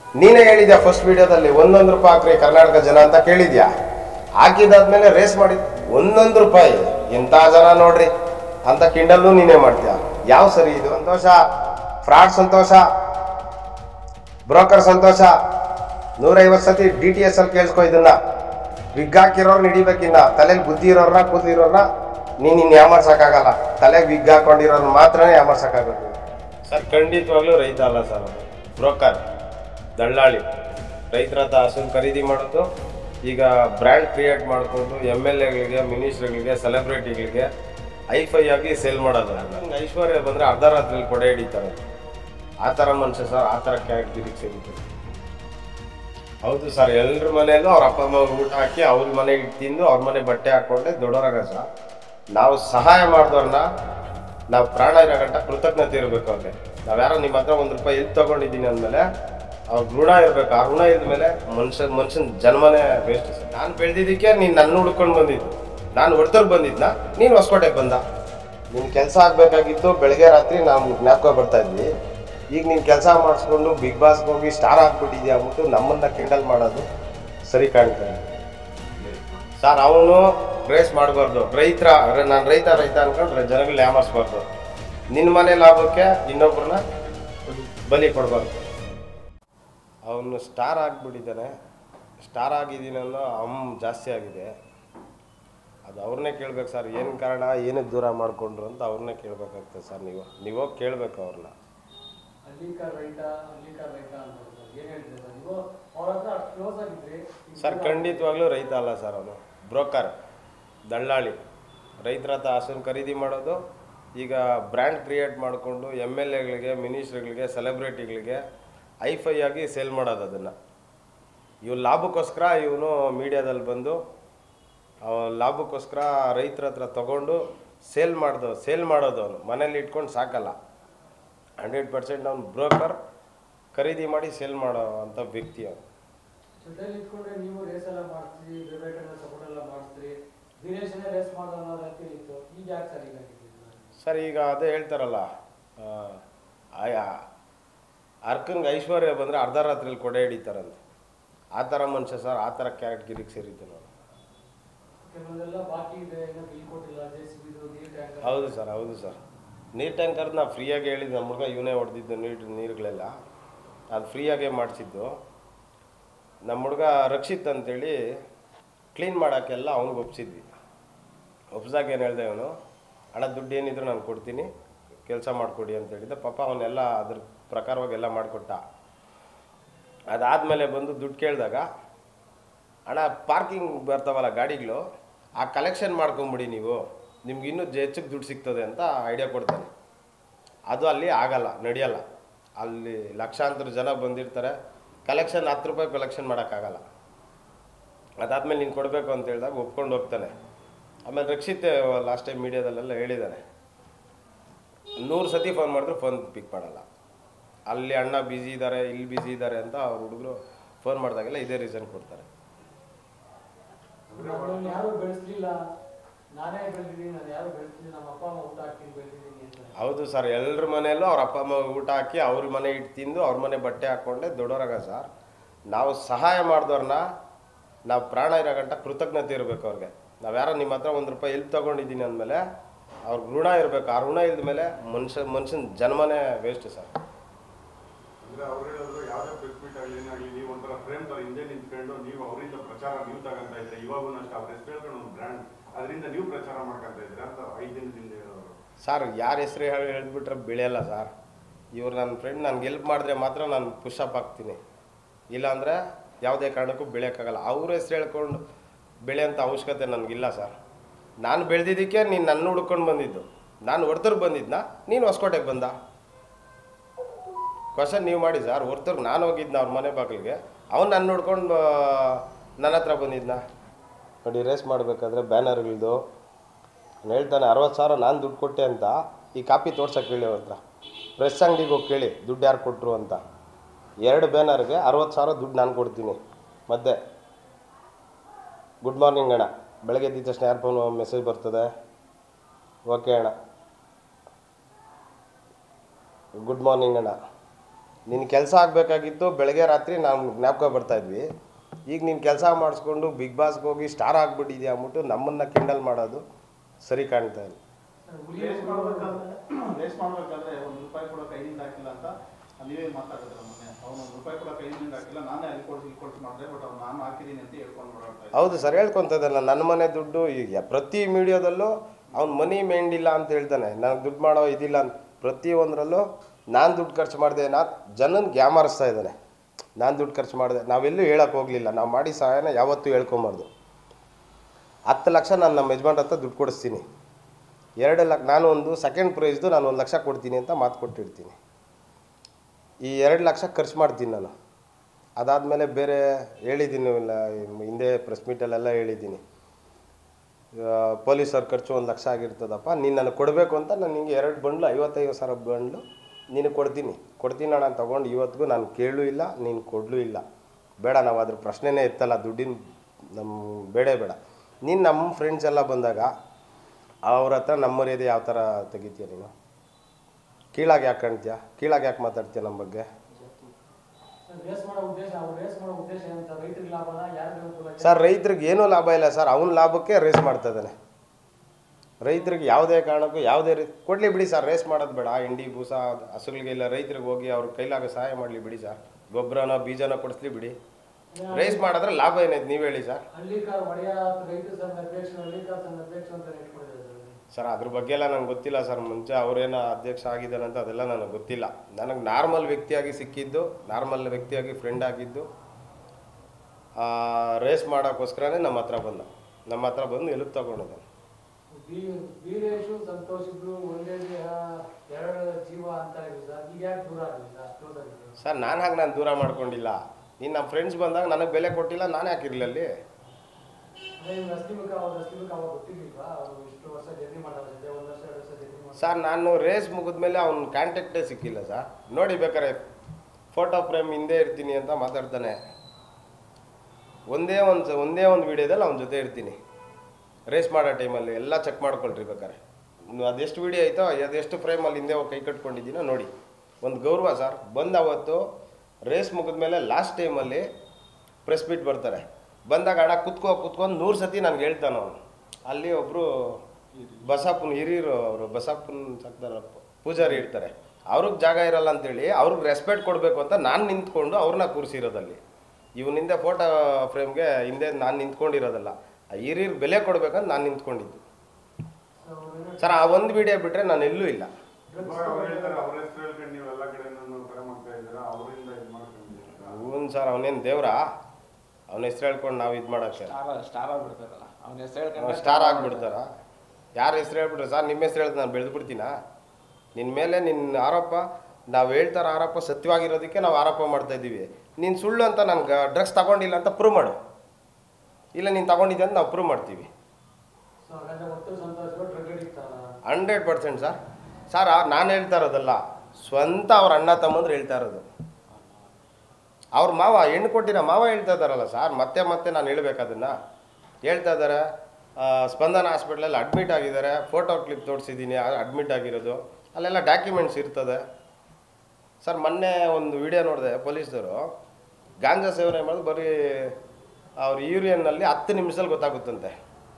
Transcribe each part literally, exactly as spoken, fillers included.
ನೀನೇ ಹೇಳಿದ್ಯಾ ಫಸ್ಟ್ ವಿಡಿಯೋದಲ್ಲಿ ಒಂದೊಂದು ರೂಪಾಯಿ ಹಾಕ್ರಿ ಕರ್ನಾಟಕ ಜನ ಅಂತ ಕೇಳಿದ್ಯಾ. ಹಾಕಿದಾದ್ಮೇಲೆ ರೇಸ್ ಮಾಡಿ ಒಂದೊಂದು ರೂಪಾಯಿ ಎಂಥ ಜನ ನೋಡ್ರಿ ಅಂತ ಕಿಂಡಲ್ಲು ನೀನೇ ಮಾಡ್ತೀಯ. ಯಾವ ಸರಿ ಇದು? Santosh, fraud Santosh, broker Santosh. ನೂರೈವತ್ತು ಸತಿ ಡಿ ಟಿ ಎಸ್ ಅಲ್ಲಿ ಕೇಳಿಸ್ಕೊ ಇದನ್ನ. ವಿಗ್ ಹಾಕಿರೋರ್ನ ಹಿಡಿಬೇಕಿನ್ನ. ತಲೆಗೆ ಬುದ್ಧಿ ಇರೋರ್ನ ಕೂದಲಿರೋರ್ನ ನೀನು ಇನ್ನು ಯಾಮರ್ಸಕ್ಕಾಗಲ್ಲ. ತಲೆಗೆ ವಿಗ್ ಹಾಕೊಂಡಿರೋರ್ನ ಮಾತ್ರನೇ ಯಾಮರ್ಸಕ್ಕಾಗಬೇಕು. ಸರ್ ಖಂಡಿತವಾಗ್ಲೂ ರೈತ ಅಲ್ಲ ಸರ್, ಅದು ಬ್ರೋಕರ್, ದಳ್ಳಾಳಿ. ರೈತರ ಹತ್ರ ಹಸುನ್ ಖರೀದಿ ಮಾಡೋದು, ಈಗ ಬ್ರ್ಯಾಂಡ್ ಕ್ರಿಯೇಟ್ ಮಾಡಿಕೊಂಡು ಎಮ್ ಎಲ್ ಎಗಳಿಗೆ, ಮಿನಿಸ್ಟ್ರುಗಳಿಗೆ, ಸೆಲೆಬ್ರಿಟಿಗಳಿಗೆ ಐಫೈ ಆಗಿ ಸೇಲ್ ಮಾಡೋದು. ನಂಗೆ ಐಶ್ವರ್ಯ ಬಂದರೆ ಅರ್ಧ ರಾತ್ರಿಲಿ ಕೊಡೆ ಹಿಡಿತಾರೆ. ಆ ಥರ ಮನುಷ್ಯ ಸರ್, ಆ ಥರ ಕ್ಯಾರೆಕ್ಟರಿಗೆ ಸೇರಿದ್ದಾರೆ. ಹೌದು ಸರ್, ಎಲ್ಲರ ಮನೆಯಲ್ಲೂ ಅವ್ರ ಅಪ್ಪ ಅಮ್ಮ ಊಟ ಹಾಕಿ ಅವ್ರ ಮನೆಗೆ ತಿಂದು ಅವ್ರ ಮನೆ ಬಟ್ಟೆ ಹಾಕ್ಕೊಂಡೆ ದೊಡ್ಡವರಾಗ ಸರ್. ನಾವು ಸಹಾಯ ಮಾಡಿದವ್ರನ್ನ ನಾವು ಪ್ರಾಣ ಇರೋ ಗಂಟ ಕೃತಜ್ಞತೆ ಇರಬೇಕು ಅವ್ರಿಗೆ. ನಾವು ಯಾರೋ ನಿಮ್ಮ ಹತ್ರ ಒಂದು ರೂಪಾಯಿ ಎಲ್ಲಿ ತೊಗೊಂಡಿದ್ದೀನಿ ಅಂದಮೇಲೆ ಅವ್ರ ಋಣ ಇರಬೇಕು. ಆ ಋಣ ಇದ್ದ ಮೇಲೆ ಮನುಷ್ಯ ಮನುಷ್ಯನ ಜನ್ಮನೇ ವೇಸ್ಟ್ ಸರ್. ನಾನು ಬೆಳೆದಿದ್ದಕ್ಕೆ ನೀನು ನನ್ನ ಹುಡ್ಕೊಂಡು ಬಂದಿದ್ದು. ನಾನು ಹೊಡ್ತರ್ಗೆ ಬಂದಿದ್ನ, ನೀನು ಹೊಸಕೋಟೆಗೆ ಬಂದ. ನಿನ್ನ ಕೆಲಸ ಆಗಬೇಕಾಗಿತ್ತು, ಬೆಳಗ್ಗೆ ರಾತ್ರಿ ನಾವು ಜ್ಞಾಪಕ ಬರ್ತಾ ಇದ್ವಿ. ಈಗ ನೀನು ಕೆಲಸ ಮಾಡಿಸ್ಕೊಂಡು ಬಿಗ್ ಬಾಸ್ಗೆ ಹೋಗಿ ಸ್ಟಾರ್ ಆಗ್ಬಿಟ್ಟಿದ್ಯಾ ಅಂದ್ಬಿಟ್ಟು ನಮ್ಮನ್ನ ಕಿಂಡಲ್ ಮಾಡೋದು ಸರಿ ಕಾಣ್ತಾನೆ ಸರ್. ಅವನು ರೇಸ್ ಮಾಡಬಾರ್ದು. ರೈತರ ನಾನು ರೈತ ರೈತ ಅನ್ಕೊಂಡ್ರೆ ಜನಗಳು ಯಾಮರ್ಸ್ಬಾರ್ದು. ನಿನ್ನ ಮನೆ ಲಾಭಕ್ಕೆ ಇನ್ನೊಬ್ಬರನ್ನ ಬಲಿ ಕೊಡಬಾರ್ದು. ಅವನು ಸ್ಟಾರ್ ಆಗಿಬಿಟ್ಟಿದ್ದಾನೆ. ಸ್ಟಾರ್ ಆಗಿದ್ದೀನಿ ಅನ್ನೋ ಹಮ್ ಜಾಸ್ತಿ ಆಗಿದೆ. ಅದು ಅವ್ರನ್ನೇ ಕೇಳ್ಬೇಕು ಸರ್, ಏನು ಕಾರಣ, ಏನಕ್ಕೆ ದೂರ ಮಾಡಿಕೊಂಡ್ರು ಅಂತ ಅವ್ರನ್ನೇ ಕೇಳಬೇಕಾಗ್ತದೆ ಸರ್. ನೀವು ನೀವು ಹೋಗಿ ಕೇಳಬೇಕು ಅವ್ರನ್ನ. ಸರ್ ಖಂಡಿತವಾಗ್ಲೂ ರೈತ ಅಲ್ಲ ಸರ್, ಅವನು ಬ್ರೋಕರ್, ದಳ್ಳಾಳಿ. ರೈತರ ಹತ್ರ ಹಸುನ್ ಖರೀದಿ ಮಾಡೋದು, ಈಗ ಬ್ರ್ಯಾಂಡ್ ಕ್ರಿಯೇಟ್ ಮಾಡಿಕೊಂಡು ಎಮ್ ಎಲ್ ಎಗಳಿಗೆ, ಮಿನಿಸ್ಟ್ರುಗಳಿಗೆ, ಸೆಲೆಬ್ರಿಟಿಗಳಿಗೆ ಐಫೈ ಆಗಿ ಸೇಲ್ ಮಾಡೋದು. ಅದನ್ನು ಇವ್ನು ಲಾಭಕ್ಕೋಸ್ಕರ ಇವನು ಮೀಡಿಯಾದಲ್ಲಿ ಬಂದು ಲಾಭಕ್ಕೋಸ್ಕರ ರೈತರ ಹತ್ರ ತೊಗೊಂಡು ಸೇಲ್ ಮಾಡ್ದು ಸೇಲ್ ಮಾಡೋದು. ಅವನು ಮನೇಲಿ ಇಟ್ಕೊಂಡು ಸಾಕಲ್ಲ. ಹಂಡ್ರೆಡ್ ಪರ್ಸೆಂಟ್ ಅವ್ನು ಬ್ರೋಕರ್, ಖರೀದಿ ಮಾಡಿ ಸೇಲ್ ಮಾಡೋ ಅಂಥ ವ್ಯಕ್ತಿ ಅವನು. ಸರ್ ಈಗ ಅದೇ ಹೇಳ್ತಾರಲ್ಲ, ಅರ್ಕಂಗೆ ಐಶ್ವರ್ಯ ಬಂದರೆ ಅರ್ಧ ರಾತ್ರಿಲಿ ಕೊಡೆ ಹಿಡಿತಾರಂತೆ. ಆ ಥರ ಮನುಷ್ಯ ಸರ್, ಆ ಥರ ಕ್ಯಾರೆಕ್ಟರಿಗೆ ಸೇರಿದ್ದೆ ನಾವು. ಹೌದು ಸರ್, ಹೌದು ಸರ್. ನೀರು ಟ್ಯಾಂಕರ್ ನಾವು ಫ್ರೀಯಾಗಿ ಹೇಳಿದ್ದು. ನಮ್ಮ ಹುಡುಗ ಇವನೇ ಹೊಡೆದಿದ್ದು ನೀರು ನೀರುಗಳೆಲ್ಲ ಅದು ಫ್ರೀಯಾಗೇ ಮಾಡಿಸಿದ್ದು. ನಮ್ಮ ಹುಡುಗ ರಕ್ಷಿತ್ ಅಂತೇಳಿ ಕ್ಲೀನ್ ಮಾಡೋಕ್ಕೆಲ್ಲ ಅವ್ನಿಗೆ ಒಪ್ಸಿದ್ವಿ. ಒಪ್ಸಾಗ ಏನು ಹೇಳ್ದೆ ಅವನು, ಹಣ ದುಡ್ಡು ಏನಿದ್ರು ನಾನು ಕೊಡ್ತೀನಿ, ಕೆಲಸ ಮಾಡಿಕೊಡಿ ಅಂತ ಹೇಳಿದ್ದೆ. ಪಾಪ ಅವನ್ನೆಲ್ಲ ಅದ್ರ ಪ್ರಕಾರವಾಗಿ ಎಲ್ಲ ಮಾಡಿಕೊಟ್ಟ. ಅದಾದಮೇಲೆ ಬಂದು ದುಡ್ಡು ಕೇಳಿದಾಗ, ಹಣ ಪಾರ್ಕಿಂಗ್ ಬರ್ತಾವಲ್ಲ ಗಾಡಿಗಳು, ಆ ಕಲೆಕ್ಷನ್ ಮಾಡ್ಕೊಂಬಿಡಿ ನೀವು, ನಿಮ್ಗೆ ಇನ್ನೂ ಹೆಚ್ಚಿಗೆ ದುಡ್ಡು ಸಿಗ್ತದೆ ಅಂತ ಐಡಿಯಾ ಕೊಡ್ತಾನೆ. ಅದು ಅಲ್ಲಿ ಆಗಲ್ಲ, ನಡೆಯಲ್ಲ. ಅಲ್ಲಿ ಲಕ್ಷಾಂತರ ಜನ ಬಂದಿರ್ತಾರೆ, ಕಲೆಕ್ಷನ್ ಹತ್ತು ರೂಪಾಯಿ ಕಲೆಕ್ಷನ್ ಮಾಡೋಕ್ಕಾಗಲ್ಲ. ಅದಾದಮೇಲೆ ನೀನು ಕೊಡಬೇಕು ಅಂತ ಹೇಳಿದಾಗ ಒಪ್ಕೊಂಡು ಹೋಗ್ತಾನೆ. ಆಮೇಲೆ ರಕ್ಷಿತ್ ಲಾಸ್ಟ್ ಟೈಮ್ ಮೀಡಿಯಾದಲ್ಲೆಲ್ಲ ಹೇಳಿದ್ದಾನೆ, ನೂರು ಸತಿ ಫೋನ್ ಮಾಡಿದ್ರು ಫೋನ್ ಪಿಕ್ ಮಾಡಲ್ಲ. ಅಲ್ಲಿ ಅಣ್ಣ ಬ್ಯುಸಿ ಇದ್ದಾರೆ, ಇಲ್ಲಿ ಬ್ಯುಸಿ ಇದ್ದಾರೆ ಅಂತ ಅವ್ರ ಹುಡುಗರು ಫೋನ್ ಮಾಡಿದಾಗೆಲ್ಲ ಇದೇ ರೀಸನ್ ಕೊಡ್ತಾರೆ. ಹೌದು ಸರ್, ಎಲ್ಲರ ಮನೆಯಲ್ಲೂ ಅವ್ರ ಅಪ್ಪ ಅಮ್ಮ ಊಟ ಹಾಕಿ ಅವ್ರ ಮನೆ ಇಟ್ಟು ತಿಂದು ಅವ್ರ ಮನೆ ಬಟ್ಟೆ ಹಾಕ್ಕೊಂಡೆ ದೊಡ್ಡವರಾಗ ಸರ್. ನಾವು ಸಹಾಯ ಮಾಡಿದವ್ರನ್ನ ನಾವು ಪ್ರಾಣ ಇರೋ ಗಂಟ ಕೃತಜ್ಞತೆ ಇರಬೇಕು ಅವ್ರಿಗೆ. ನಾವು ಯಾರೋ ನಿಮ್ಮ ಹತ್ರ ಒಂದು ರೂಪಾಯಿ ಎಲ್ಲಿ ತೊಗೊಂಡಿದ್ದೀನಿ ಅಂದಮೇಲೆ ಅವ್ರಿಗೆ ಋಣ ಇರಬೇಕು. ಆ ಋಣ ಇಲ್ದ ಮೇಲೆ ಮನುಷ್ಯ ಮನುಷ್ಯನ ಜನ್ಮನೇ ವೇಸ್ಟ್ ಸರ್. ಸರ್ ಯಾರ ಹೆಸರು ಹೇಳಿ ಹೇಳ್ಬಿಟ್ರೆ ಬೆಳೆಯಲ್ಲ ಸರ್. ಇವ್ರು ನನ್ನ ಫ್ರೆಂಡ್ ನನಗೆ ಹೆಲ್ಪ್ ಮಾಡಿದ್ರೆ ಮಾತ್ರ ನಾನು ಪುಷಪ್ ಆಗ್ತೀನಿ, ಇಲ್ಲಾಂದರೆ ಯಾವುದೇ ಕಾರಣಕ್ಕೂ ಬೆಳೆಯೋಕ್ಕಾಗಲ್ಲ. ಅವ್ರ ಹೆಸ್ರು ಹೇಳ್ಕೊಂಡು ಬೆಳೆಯೋಂಥ ಅವಶ್ಯಕತೆ ನನಗಿಲ್ಲ ಸರ್. ನಾನು ಬೆಳೆದಿದ್ದಕ್ಕೆ ನೀನು ನನ್ನ ಹುಡ್ಕೊಂಡು ಬಂದಿದ್ದು. ನಾನು ಹೊರ್ತರ್ಗೆ ಬಂದಿದ್ನ, ನೀನು ಹೊಸಕೋಟೆಗೆ ಬಂದ. ಕ್ವಶನ್ ನೀವು ಮಾಡಿ ಸರ್. ಹೊರ್ತರ್ಗೆ ನಾನು ಹೋಗಿದ್ನ ಅವ್ರ ಮನೆ ಬಾಗಿಲಿಗೆ, ಅವ್ನು ನನ್ನ ನೋಡ್ಕೊಂಡು ನನ್ನ ಹತ್ರ ಬಂದಿದ್ನ. ನೋಡಿ ರೇಸ್ ಮಾಡಬೇಕಾದ್ರೆ ಬ್ಯಾನರ್ಗಳದು ಹೇಳ್ತಾನೆ ಅರವತ್ತು ಸಾವಿರ ನಾನು ದುಡ್ಡು ಕೊಟ್ಟೆ ಅಂತ. ಈ ಕಾಪಿ ತೋರ್ಸೋಕೆ ಕೇಳಿ ಅವ್ರ ಹತ್ರ, ಪ್ರೆಸ್ ಅಂಗಡಿಗೆ ಹೋಗಿ ಕೇಳಿ ದುಡ್ಡು ಯಾರು ಕೊಟ್ಟರು ಅಂತ. ಎರಡು ಬ್ಯಾನರ್ಗೆ ಅರವತ್ತು ಸಾವಿರ ದುಡ್ಡು ನಾನು ಕೊಡ್ತೀನಿ. ಮತ್ತೆ ಗುಡ್ ಮಾರ್ನಿಂಗ್ ಅಣ್ಣ, ಬೆಳಗ್ಗೆ ಎದ್ದ ತಕ್ಷಣ ಯಾರು ಫೋನ್ ಮೆಸೇಜ್ ಬರ್ತದೆ, ಓಕೆ ಅಣ್ಣ, ಗುಡ್ ಮಾರ್ನಿಂಗ್ ಅಣ್ಣ, ನಿನ್ನ ಕೆಲಸ ಆಗಬೇಕಾಗಿತ್ತು ಬೆಳಗ್ಗೆ ರಾತ್ರಿ ನಾವು ಜ್ಞಾಪಕ ಬರ್ತಾಯಿದ್ವಿ. ಈಗ ನೀನು ಕೆಲಸ ಮಾಡಿಸ್ಕೊಂಡು ಬಿಗ್ ಬಾಸ್ಗೆ ಹೋಗಿ ಸ್ಟಾರ್ ಆಗಿಬಿಟ್ಟಿದ್ಯಾ ಅಂದ್ಬಿಟ್ಟು ನಮ್ಮನ್ನು ಕಿಂಡಲ್ ಮಾಡೋದು ಸರಿ ಕಾಣ್ತಾ ಇಲ್ಲ. ರೇಸ್ ಮಾಡಬೇಕಾದ್ರೆ ಒಂದು ರೂಪಾಯಿ ಕೂಡ ಕೈಯಿಂದ ಹಾಕಿಲ್ಲ ಅಂತ ನೀವೇ ಮಾತಾಡಿದ್ರೆ ಮೊನ್ನೆ. ಅವನು ಒಂದು ರೂಪಾಯಿ ಕೂಡ ಕೈಯಿಂದ ಹಾಕಿಲ್ಲ, ನಾನೇ ಅಲ್ಲಿ ಕೊಡ್ಸಿ ಇಲ್ಲಿ ಕೊಡ್ಸಿ ಮಾಡಿದೆ, ಬಟ್ ಅವ್ನು ನಾನು ಹಾಕಿದ್ದೀನಿ ಅಂತ ಹೇಳ್ಕೊಂಡು ಓಡಾಡ್ತಾ. ಹೌದು ಸರ್, ಹೇಳ್ಕೊತದಲ್ಲ ನನ್ನ ಮನೆ ದುಡ್ಡು. ಈಗ ಪ್ರತಿ ಮೀಡಿಯಾದಲ್ಲೂ ಅವ್ನು ಮನಿ ಮೈಂಡ್ ಇಲ್ಲ ಅಂತ ಹೇಳ್ತಾನೆ, ನನಗೆ ದುಡ್ಡು ಮಾಡೋ ಇದಿಲ್ಲ ಅಂತ. ಪ್ರತಿಯೊಂದರಲ್ಲೂ ನಾನು ದುಡ್ಡು ಖರ್ಚು ಮಾಡಿದೆ ನಾ ಜನನ ಗ್ಯಾಮರಿಸ್ತಾ ಇದ್ದಾನೆ. ನಾನು ದುಡ್ಡು ಖರ್ಚು ಮಾಡಿದೆ, ನಾವೆಲ್ಲೂ ಹೇಳೋಕೆ ಹೋಗಲಿಲ್ಲ. ನಾವು ಮಾಡಿ ಸಹಾಯನ ಯಾವತ್ತೂ ಹೇಳ್ಕೊಂಬಾರ್ದು. ಹತ್ತು ಲಕ್ಷ ನಾನು ನಮ್ಮ ಯಜಮಾನ್ರ ಹತ್ರ ದುಡ್ಡು ಕೊಡಿಸ್ತೀನಿ, ಎರಡು ಲಕ್ಷ ನಾನು ಒಂದು ಸೆಕೆಂಡ್ ಪ್ರೈಸ್ದು ನಾನು ಒಂದು ಲಕ್ಷ ಕೊಡ್ತೀನಿ ಅಂತ ಮಾತು ಕೊಟ್ಟಿರ್ತೀನಿ. ಈ ಎರಡು ಲಕ್ಷ ಖರ್ಚು ಮಾಡ್ತೀನಿ ನಾನು. ಅದಾದಮೇಲೆ ಬೇರೆ ಹೇಳಿದ್ದೀನಿ, ಇಲ್ಲ ಹಿಂದೆ ಪ್ರೆಸ್ ಮೀಟಲ್ಲೆಲ್ಲ ಹೇಳಿದ್ದೀನಿ, ಪೊಲೀಸವ್ರ ಖರ್ಚು ಒಂದು ಲಕ್ಷ ಆಗಿರ್ತದಪ್ಪ, ನೀನು ನನಗೆ ಕೊಡಬೇಕು ಅಂತ ನಾನು ನಿಂಗೆ ಎರಡು ಬಂಡ್ಲು ಐವತ್ತೈದು ಸಾವಿರ ಬಂಡ್ಲು ನೀನು ಕೊಡ್ತೀನಿ ಕೊಡ್ತೀನಿ ನಾನು ತೊಗೊಂಡು ಇವತ್ತಿಗೂ ನಾನು ಕೇಳೂ ಇಲ್ಲ, ನೀನು ಕೊಡಲೂ ಇಲ್ಲ. ಬೇಡ, ನಾವು ಅದ್ರ ಪ್ರಶ್ನೆನೇ ಇತ್ತಲ್ಲ, ದುಡ್ಡಿನ ನಮ್ಮ ಬೇಡ ಬೇಡ. ನೀನು ನಮ್ಮ ಫ್ರೆಂಡ್ಸ್ ಎಲ್ಲ ಬಂದಾಗ ಅವ್ರ ಹತ್ರ ನಮ್ಮ ಮರ್ಯಾದೆ ಯಾವ ಥರ ತೆಗಿತೀಯ ನೀನು? ಕೀಳಾಗಿ ಯಾಕೆ ಕಾಣ್ತೀಯ? ಕೀಳಾಗಿ ಯಾಕೆ ಮಾತಾಡ್ತೀಯ ನಮ್ಮ ಬಗ್ಗೆ? ಸರ್, ರೈತರಿಗೆ ಏನೂ ಲಾಭ ಇಲ್ಲ ಸರ್, ಅವನ ಲಾಭಕ್ಕೆ ರೇಸ್ ಮಾಡ್ತಾ ಇದ್ದಾನೆ. ರೈತರಿಗೆ ಯಾವುದೇ ಕಾರಣಕ್ಕೂ ಯಾವುದೇ ರೀತಿ ಕೊಡಲಿ ಬಿಡಿ ಸರ್, ರೇಸ್ ಮಾಡೋದು ಬೇಡ. ಹಿಂಡಿ ಬೂಸ ಹಸುಗಳಿಗೆ ಇಲ್ಲ, ರೈತರಿಗೆ ಹೋಗಿ ಅವ್ರ ಕೈಲಾಗ ಸಹಾಯ ಮಾಡಲಿ ಬಿಡಿ ಸರ್. ಗೊಬ್ಬರನ ಬೀಜನ ಕೊಡಿಸ್ಲಿ ಬಿಡಿ. ರೇಸ್ ಮಾಡಿದ್ರೆ ಲಾಭ ಏನೈತೆ ನೀವು ಹೇಳಿ ಸರ್. ಸರ್, ಅದ್ರ ಬಗ್ಗೆ ಎಲ್ಲ ನನಗೆ ಗೊತ್ತಿಲ್ಲ ಸರ್. ಮುಂಚೆ ಅವರೇನೋ ಅಧ್ಯಕ್ಷ ಆಗಿದ್ದಾನೆ ಅಂತ ಅದೆಲ್ಲ ನನಗೆ ಗೊತ್ತಿಲ್ಲ. ನನಗೆ ನಾರ್ಮಲ್ ವ್ಯಕ್ತಿಯಾಗಿ ಸಿಕ್ಕಿದ್ದು, ನಾರ್ಮಲ್ ವ್ಯಕ್ತಿಯಾಗಿ ಫ್ರೆಂಡ್ ಆಗಿದ್ದು, ರೇಸ್ ಮಾಡೋಕ್ಕೋಸ್ಕರನೇ ನಮ್ಮ ಹತ್ರ ಬಂದ ನಮ್ಮ ಹತ್ರ ಬಂದು ಎಲುಬು ತಗೊಂಡಿದ್ದ. ಸರ್, ನಾನು ಹಾಗೆ ನಾನು ದೂರ ಮಾಡ್ಕೊಂಡಿಲ್ಲ. ನೀನು ನಮ್ಮ ಫ್ರೆಂಡ್ಸ್ ಬಂದಾಗ ನನಗೆ ಬೆಲೆ ಕೊಟ್ಟಿಲ್ಲ, ನಾನು ಯಾಕಿರಲಿ ಅಲ್ಲಿ? ಸರ್, ನಾನು ರೇಸ್ ಮುಗಿದ್ಮೇಲೆ ಅವ್ನ ಕಾಂಟ್ಯಾಕ್ಟೇ ಸಿಕ್ಕಿಲ್ಲ ಸರ್. ನೋಡಿ ಬೇಕಾರೆ ಫೋಟೋ ಫ್ರೇಮ್ ಹಿಂದೆ ಇರ್ತೀನಿ ಅಂತ ಮಾತಾಡ್ತಾನೆ. ಒಂದೇ ಒಂದು ಒಂದೇ ಒಂದು ವೀಡಿಯೋದಲ್ಲಿ ಅವನ ಜೊತೆ ಇರ್ತೀನಿ ರೇಸ್ ಮಾಡೋ ಟೈಮಲ್ಲಿ. ಎಲ್ಲ ಚೆಕ್ ಮಾಡ್ಕೊಳ್ರಿ ಬೇಕಾರೆ. ಅದೆಷ್ಟು ವೀಡಿಯೋ ಆಯಿತೋ ಅದೆಷ್ಟು ಫ್ರೇಮಲ್ಲಿ ಹಿಂದೆ ಹೋಗಿ ಕೈ ಕಟ್ಕೊಂಡಿದ್ದೀನೋ ನೋಡಿ. ಒಂದು ಗೌರವ ಸರ್. ಬಂದು ಅವತ್ತು ರೇಸ್ ಮುಗಿದ್ಮೇಲೆ ಲಾಸ್ಟ್ ಟೈಮಲ್ಲಿ ಪ್ರೆಸ್ ಮೀಟ್ ಬರ್ತಾರೆ. ಬಂದಾಗ ಅಣ್ಣ ಕುತ್ಕೋ ಕುತ್ಕೊಂಡು ನೂರು ಸತಿ ನನಗೆ ಹೇಳ್ತಾನೆ ಅವನು. ಅಲ್ಲಿ ಒಬ್ಬರು ಬಸಪ್ಪನ ಹಿರಿಯರು, ಅವರು ಬಸಪ್ಪನ ಸಕ್ತಾರ ಪೂಜಾರಿ ಇರ್ತಾರೆ, ಅವ್ರಿಗೆ ಜಾಗ ಇರಲ್ಲ ಅಂತೇಳಿ ಅವ್ರಿಗೆ ರೆಸ್ಪೆಕ್ಟ್ ಕೊಡಬೇಕು ಅಂತ ನಾನು ನಿಂತ್ಕೊಂಡು ಅವ್ರನ್ನ ಕೂರಿಸಿರೋದಲ್ಲಿ. ಇವನಿಂದೆ ಫೋಟೋ ಫ್ರೇಮ್ಗೆ ಹಿಂದೆ ನಾನು ನಿಂತ್ಕೊಂಡಿರೋದಲ್ಲ, ಆ ಹಿರಿಯರು ಬೆಲೆ ಕೊಡ್ಬೇಕಂತ ನಾನು ನಿಂತ್ಕೊಂಡಿದ್ದು ಸರ್. ಆ ಒಂದು ವಿಡಿಯೋ ಬಿಟ್ಟರೆ ನಾನು ಎಲ್ಲೂ ಇಲ್ಲ. ಹ್ಞೂ ಸರ್, ಅವನೇನು ದೇವ್ರಾ? ಅವನ ಹೆಸರು ಹೇಳ್ಕೊಂಡು ನಾವು ಇದು ಮಾಡೋಕ್ಕೆ ಸ್ಟಾರ್ ಆಗ್ಬಿಡ್ತಾರಲ್ಲ, ಅವನ ಹೆಸರು ಹೇಳ್ಕೊಂಡು ಸ್ಟಾರ್ ಆಗಿಬಿಡ್ತಾರ? ಯಾರು ಹೆಸರು ಹೇಳ್ಬಿಟ್ರೆ ಸರ್? ನಿಮ್ಮ ಹೆಸರು ಹೇಳ್ದು ನಾನು ಬೆಳೆದು ಬಿಡ್ತೀನಾ? ನಿನ್ನ ಮೇಲೆ ನಿನ್ನ ಆರೋಪ, ನಾವು ಹೇಳ್ತಾರ ಆರೋಪ ಸತ್ಯವಾಗಿರೋದಕ್ಕೆ ನಾವು ಆರೋಪ ಮಾಡ್ತಾಯಿದ್ದೀವಿ. ನೀನು ಸುಳ್ಳು ಅಂತ ನನಗೆ ಡ್ರಗ್ಸ್ ತಗೊಂಡಿಲ್ಲ ಅಂತ ಪ್ರೂವ್ ಮಾಡು, ಇಲ್ಲ ನೀನು ತಗೊಂಡಿದ್ದೆ ಅಂತ ನಾವು ಪ್ರೂವ್ ಮಾಡ್ತೀವಿ. Hundred percent sir. ಸರ್, ನಾನು ಹೇಳ್ತಾ ಇರೋದಲ್ಲ, ಸ್ವಂತ ಅವ್ರ ಅಣ್ಣ ತಮ್ಮಂದ್ರೆ ಹೇಳ್ತಾ ಇರೋದು. ಅವ್ರ ಮಾವ, ಹೆಣ್ಣು ಕೊಟ್ಟಿರೋ ಮಾವ ಹೇಳ್ತಾ ಇದ್ದಾರಲ್ಲ ಸರ್. ಮತ್ತೆ ಮತ್ತೆ ನಾನು ಹೇಳ್ಬೇಕದನ್ನು ಹೇಳ್ತಾ ಇದ್ದಾರೆ. ಸ್ಪಂದನ ಹಾಸ್ಪಿಟ್ಲಲ್ಲಿ ಅಡ್ಮಿಟ್ ಆಗಿದ್ದಾರೆ, ಫೋಟೋ ಕ್ಲಿಪ್ ತೋರಿಸಿದ್ದೀನಿ ಅಡ್ಮಿಟ್ ಆಗಿರೋದು, ಅಲ್ಲೆಲ್ಲ ಡಾಕ್ಯುಮೆಂಟ್ಸ್ ಇರ್ತದೆ ಸರ್. ಮೊನ್ನೆ ಒಂದು ವಿಡಿಯೋ ನೋಡಿದೆ, ಪೊಲೀಸರು ಗಾಂಜಾ ಸೇವನೆ ಮಾಡೋದು ಬರೀ ಅವ್ರ ಯೂರಿಯನ್ನಲ್ಲಿ ಹತ್ತು ನಿಮಿಷದಲ್ಲಿ ಗೊತ್ತಾಗುತ್ತಂತೆ.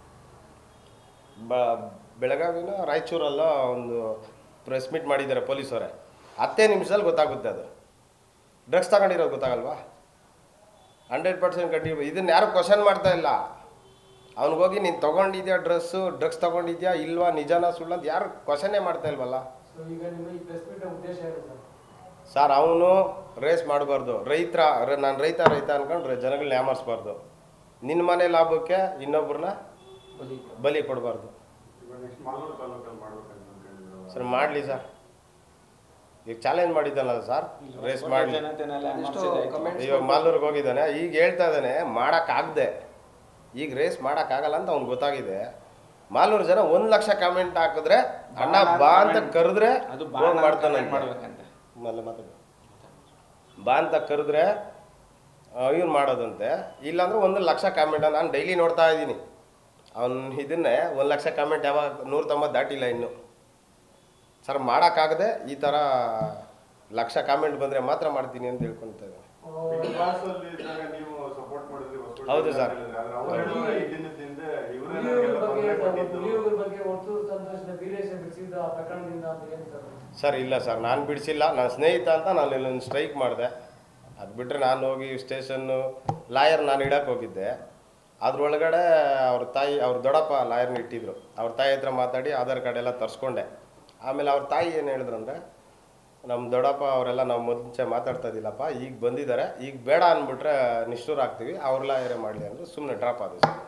ಬ ಬೆಳಗಾವಿನ ರಾಯಚೂರಲ್ಲ ಒಂದು ಪ್ರೆಸ್ ಮೀಟ್ ಮಾಡಿದ್ದಾರೆ ಪೊಲೀಸವರೇ, ಹತ್ತೇ ನಿಮಿಷದಲ್ಲಿ ಗೊತ್ತಾಗುತ್ತೆ. ಅದು ಡ್ರಗ್ಸ್ ತಗೊಂಡಿರೋದು ಗೊತ್ತಾಗಲ್ವಾ? ಹಂಡ್ರೆಡ್ ಪರ್ಸೆಂಟ್ ಕಟ್ಟಿ. ಇದನ್ನು ಯಾರು ಕ್ವಶನ್ ಮಾಡ್ತಾ ಇಲ್ಲ. ಅವ್ನಿಗೋಗಿ ನೀನು ತೊಗೊಂಡಿದ್ಯಾ ಡ್ರೆಸ್ಸು, ಡ್ರಗ್ಸ್ ತೊಗೊಂಡಿದ್ಯಾ ಇಲ್ವಾ, ನಿಜಾನ ಸುಳ್ಳು ಅಂತ ಯಾರು ಕ್ವಶನ್ನೇ ಮಾಡ್ತಾ ಇಲ್ವಲ್ಲ ಸರ್. ಅವನು ರೇಸ್ ಮಾಡಬಾರ್ದು. ರೈತರ ನಾನು ರೈತ ರೈತ ಅನ್ಕೊಂಡು ಜನಗಳನ್ನ ಯಾಮರ್ಸ್ಬಾರ್ದು. ನಿನ್ನ ಮನೆ ಲಾಭಕ್ಕೆ ಇನ್ನೊಬ್ರನ್ನ ಬಲಿ ಕೊಡಬಾರ್ದು ಸರ್. ಮಾಡಲಿ ಸರ್, ಈಗ ಚಾಲೆಂಜ್ ಮಾಡಿದ್ದಾನಲ್ಲ ಸರ್, ರೇಸ್ ಮಾಡಲಿ. ಇವಾಗ ಮಾಲೂರಿಗೆ ಹೋಗಿದ್ದಾನೆ, ಈಗ ಹೇಳ್ತಾ ಇದ್ದಾನೆ ಮಾಡೋಕ್ಕಾಗದೆ, ಈಗ ರೇಸ್ ಮಾಡೋಕ್ಕಾಗಲ್ಲ ಅಂತ ಅವ್ನಿಗೆ ಗೊತ್ತಾಗಿದೆ. ಮಾಲೂರು ಜನ ಒಂದು ಲಕ್ಷ ಕಾಮೆಂಟ್ ಹಾಕಿದ್ರೆ ಅಣ್ಣ ಬಾ ಅಂತ ಕರೆದ್ರೆ ಹೋಗಿ ಮಾಡ್ತಾನೆ. ಬಾ ಅಂತ ಕರೆದ್ರೆ ಇವ್ನು ಮಾಡೋದಂತೆ, ಇಲ್ಲಾಂದ್ರೆ ಒಂದು ಲಕ್ಷ ಕಾಮೆಂಟ್. ನಾನು ಡೈಲಿ ನೋಡ್ತಾ ಇದ್ದೀನಿ ಅವ್ನು ಇದನ್ನೇ. ಒಂದು ಲಕ್ಷ ಕಾಮೆಂಟ್ ಯಾವಾಗ ನೂರ ತೊಂಬತ್ತು ದಾಟಿಲ್ಲ ಇನ್ನು ಸರ್. ಮಾಡೋಕ್ಕಾಗದೆ ಈ ಥರ ಲಕ್ಷ ಕಾಮೆಂಟ್ ಬಂದರೆ ಮಾತ್ರ ಮಾಡ್ತೀನಿ ಅಂತ ಹೇಳ್ಕೊಳ್ತಾ ಇದ್ದಾರೆ. ಹೌದು ಸರ್. ಸರ್ ಇಲ್ಲ ಸರ್, ನಾನು ಬಿಡಿಸಿಲ್ಲ, ನಾನು ಸ್ನೇಹಿತ ಅಂತ ನಾನು ಇಲ್ಲೊಂದು ಸ್ಟ್ರೈಕ್ ಮಾಡಿದೆ. ಅದು ಬಿಟ್ಟರೆ ನಾನು ಹೋಗಿ ಸ್ಟೇಷನ್ನು ಲಾಯರ್ ನಾನು ಇಡಕ್ಕೆ ಹೋಗಿದ್ದೆ. ಅದ್ರೊಳಗಡೆ ಅವ್ರ ತಾಯಿ ಅವ್ರ ದೊಡ್ಡಪ್ಪ ಲಾಯರ್ನ ಇಟ್ಟಿದ್ರು. ಅವ್ರ ತಾಯಿ ಹತ್ರ ಮಾತಾಡಿ ಆಧಾರ್ ಕಾರ್ಡ್ ಎಲ್ಲ ತರಿಸ್ಕೊಂಡೆ. ಆಮೇಲೆ ಅವ್ರ ತಾಯಿ ಏನು ಹೇಳಿದ್ರು ಅಂದರೆ, ನಮ್ಮ ದೊಡ್ಡಪ್ಪ ಅವರೆಲ್ಲ ನಾವು ಮುಂಚೆ ಮಾತಾಡ್ತಾ ಇದ್ದಿಲ್ಲಪ್ಪ, ಈಗ ಬಂದಿದ್ದಾರೆ, ಈಗ ಬೇಡ ಅಂದ್ಬಿಟ್ರೆ ನಿಷ್ಠೂರ ಆಗ್ತೀವಿ, ಅವ್ರ ಲಾಯರೇ ಮಾಡಲಿ ಅಂದರೆ ಸುಮ್ಮನೆ ಡ್ರಾಪ್ ಆದ ಸರ್.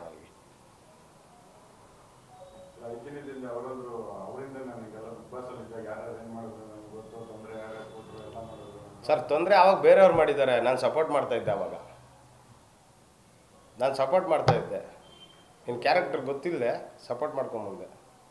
ಸರ್ ತೊಂದರೆ ಅವಾಗ ಬೇರೆಯವ್ರು ಮಾಡಿದ್ದಾರೆ, ನಾನು ಸಪೋರ್ಟ್ ಮಾಡ್ತಾ ಇದ್ದೆ. ಅವಾಗ ನಾನು ಸಪೋರ್ಟ್ ಮಾಡ್ತಾ ಇದ್ದೆ, ನಿನ್ನ ಕ್ಯಾರೆಕ್ಟರ್ ಗೊತ್ತಿಲ್ಲದೆ ಸಪೋರ್ಟ್ ಮಾಡ್ಕೊಂಬಂದೆ.